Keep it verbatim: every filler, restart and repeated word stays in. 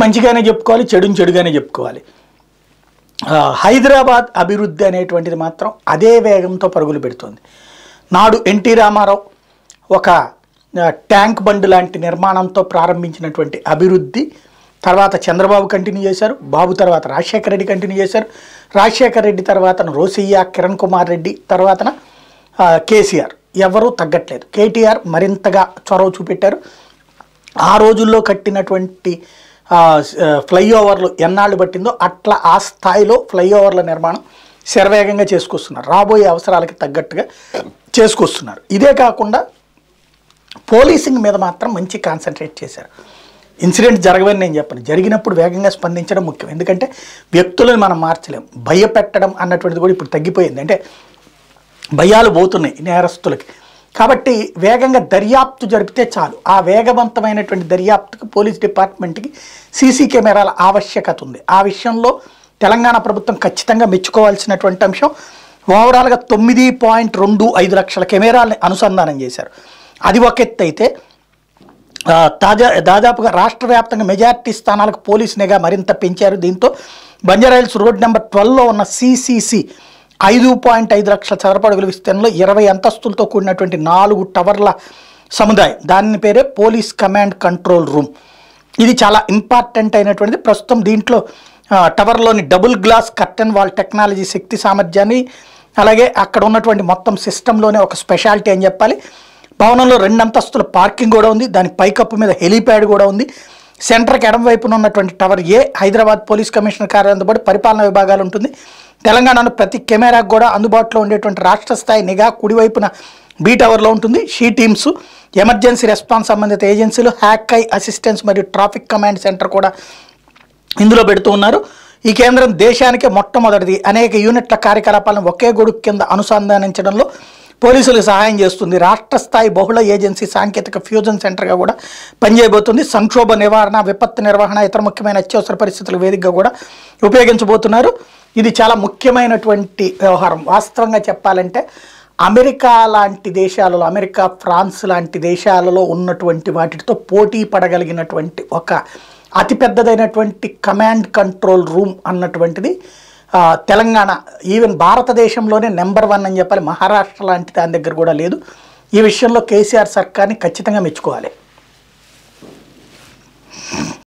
మంచిగానే చెప్పుకోవాలి, చెడుని చెడుగానే చెప్పుకోవాలి. హైదరాబాద్ అభివృద్ధి అనేటువంటిది మాత్రం అదే వేగంతో పరుగులు పెడుతుంది. నాడు ఎన్టీ రామారావు ఒక ట్యాంక్ బండ్ లాంటి నిర్మాణంతో ప్రారంభించినటువంటి అభివృద్ధి తర్వాత చంద్రబాబు కంటిన్యూ చేశారు, బాబు తర్వాత రాజశేఖర రెడ్డి కంటిన్యూ చేశారు, రాజశేఖర రెడ్డి తర్వాత రోసయ్య, కిరణ్ కుమార్ రెడ్డి, తర్వాతన కేసీఆర్. ఎవరూ తగ్గట్లేదు. కేటీఆర్ మరింతగా చొరవ చూపెట్టారు. ఆ రోజుల్లో కట్టినటువంటి ఫ్లైఓవర్లు ఎన్నాళ్ళు పట్టిందో అట్లా ఆ స్థాయిలో ఫ్లైఓవర్ల నిర్మాణం శరవేగంగా చేసుకొస్తున్నారు. రాబోయే అవసరాలకి తగ్గట్టుగా చేసుకొస్తున్నారు. ఇదే కాకుండా పోలీసింగ్ మీద మాత్రం మంచి కాన్సన్ట్రేట్ చేశారు. ఇన్సిడెంట్ జరగవని నేను చెప్పను, జరిగినప్పుడు వేగంగా స్పందించడం ముఖ్యం. ఎందుకంటే వ్యక్తులను మనం మార్చలేం. భయపెట్టడం అన్నటువంటిది కూడా ఇప్పుడు తగ్గిపోయింది. అంటే భయాలు పోతున్నాయి నేరస్తులకి. కాబట్టి వేగంగా దర్యాప్తు జరిపితే చాలు. ఆ వేగవంతమైనటువంటి దర్యాప్తుకి పోలీస్ డిపార్ట్మెంట్కి సీసీ కెమెరాల ఆవశ్యకత ఉంది. ఆ విషయంలో తెలంగాణ ప్రభుత్వం ఖచ్చితంగా మెచ్చుకోవాల్సినటువంటి అంశం. ఓవరాల్గా తొమ్మిది పాయింట్ రెండు ఐదు లక్షల కెమెరాలని అనుసంధానం చేశారు. అది ఒక ఎత్తు అయితే తాజా దాదాపుగా రాష్ట్ర వ్యాప్తంగా మెజార్టీ స్థానాలకు పోలీస్ నిఘా మరింత పెంచారు. దీంతో బంజారాహిల్స్ రోడ్ నెంబర్ ట్వెల్వ్లో ఉన్న సిసిసి ఐదు పాయింట్ ఐదు లక్షల చదరపడుగుల విస్తీర్ణంలో ఇరవై అంతస్తులతో కూడినటువంటి నాలుగు టవర్ల సముదాయం, దాని పేరే పోలీస్ కమాండ్ కంట్రోల్ రూమ్. ఇది చాలా ఇంపార్టెంట్ అయినటువంటిది. ప్రస్తుతం దీంట్లో టవర్లోని double glass curtain wall technology శక్తి సామర్థ్యాన్ని, అలాగే అక్కడ ఉన్నటువంటి మొత్తం సిస్టంలోనే ఒక స్పెషాలిటీ అని చెప్పాలి. భవనంలో రెండు అంతస్తుల పార్కింగ్ కూడా ఉంది. దాని పైకప్పు మీద హెలీప్యాడ్ కూడా ఉంది. సెంటర్కి ఎడమ వైపున ఉన్నటువంటి tower A Hyderabad police commissioner కార్యాలయంతో పాటు పరిపాలనా విభాగాలు ఉంటుంది. తెలంగాణలో ప్రతి కెమెరాకు కూడా అందుబాటులో ఉండేటువంటి రాష్ట్ర స్థాయి నిఘా కుడివైపున బీ టవర్లో ఉంటుంది. షీ టీమ్స్, ఎమర్జెన్సీ రెస్పాన్స్ సంబంధిత ఏజెన్సీలు, హ్యాక్ ఐ అసిస్టెన్స్ మరియు ట్రాఫిక్ కమాండ్ సెంటర్ కూడా ఇందులో పెడుతూ ఉన్నారు. ఈ కేంద్రం దేశానికే మొట్టమొదటిది. అనేక యూనిట్ల కార్యకలాపాలను ఒకే గొడుగు కింద అనుసంధానించడంలో పోలీసులకు సహాయం చేస్తుంది. రాష్ట్ర స్థాయి బహుళ ఏజెన్సీ సాంకేతిక ఫ్యూజన్ సెంటర్గా కూడా పనిచేయబోతుంది. సంక్షోభ నివారణ, విపత్తు నిర్వహణ, ఇతర ముఖ్యమైన అత్యవసర పరిస్థితుల వేదికగా కూడా ఉపయోగించబోతున్నారు. ఇది చాలా ముఖ్యమైనటువంటి వ్యవహారం. వాస్తవంగా చెప్పాలంటే అమెరికా లాంటి దేశాలలో, అమెరికా, ఫ్రాన్స్ లాంటి దేశాలలో ఉన్నటువంటి వాటితో పోటీ పడగలిగినటువంటి ఒక అతిపెద్దదైనటువంటి కమాండ్ కంట్రోల్ రూమ్ అన్నటువంటిది తెలంగాణ, ఈవెన్ భారతదేశంలోనే నెంబర్ వన్ అని చెప్పాలి. మహారాష్ట్ర లాంటి దాని దగ్గర కూడా లేదు. ఈ విషయంలో కేసీఆర్ సర్కార్ని ఖచ్చితంగా మెచ్చుకోవాలి.